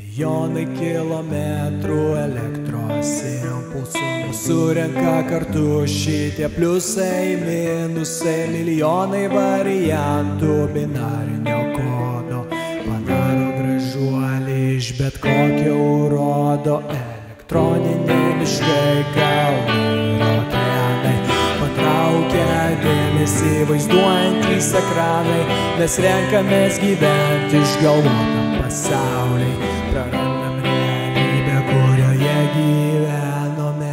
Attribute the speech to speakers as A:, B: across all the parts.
A: Milijonai kilometrų elektros impulsų surenka kartu šitie pliusai, minusai, milijonai variantų binarinio kodo padaro gražuolį iš bet kokio urodo. Elektroniniai miškai, kalnai, okeanai patraukia dėmesį vaizduojantys ekranai. Mes renkamės gyventi išgalvotam pasauliai, prarandam realybę, kurioje gyvenome.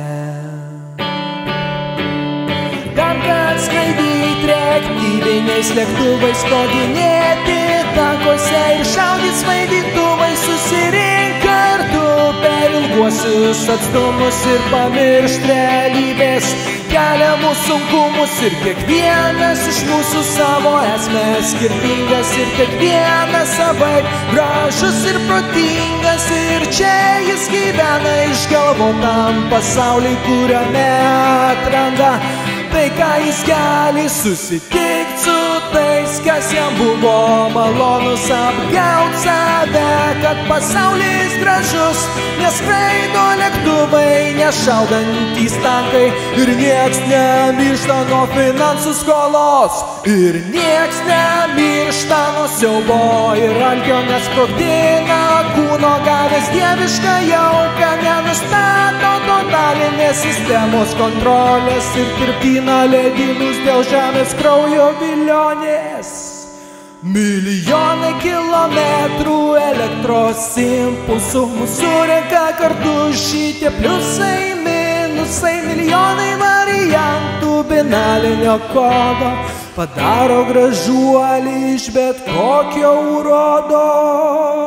A: Tam, kad skraidyti reaktyviniais lėktuvais, sproginėti tankuose ir šaudyt smaidytuvai, susirink kartu per ilguosius atstumus ir pamiršt realybės keliamus sunkumus. Ir kiekvienas iš mūsų savo esmę skirtingas, ir kiekvienas savaip gražus ir protingas. Ir čia jis gyvena išgalvotam pasauliui, kuriame atranda tai, ką jis gali, susitikt su tais, kas jam buvo malonus, apgaut save, kad pasaulis gražus, neskraido lėktuvai, nešaudantys tankai, ir nieks nemiršta nuo finansų skolos, ir nieks nemiršta nuo siaubo ir alkio, nesprogdina kūno gavęs dievišką jauką, nenustato totalinės sistemos kontrolės ir tirpina ledynus dėl žemės kraujo vilionės. Milijonai kilometrų elektros impulsų mūsų renka kartu šitie pliusai, minusai, milijonai variantų binarinio kodo padaro gražuolį iš bet kokio urodo.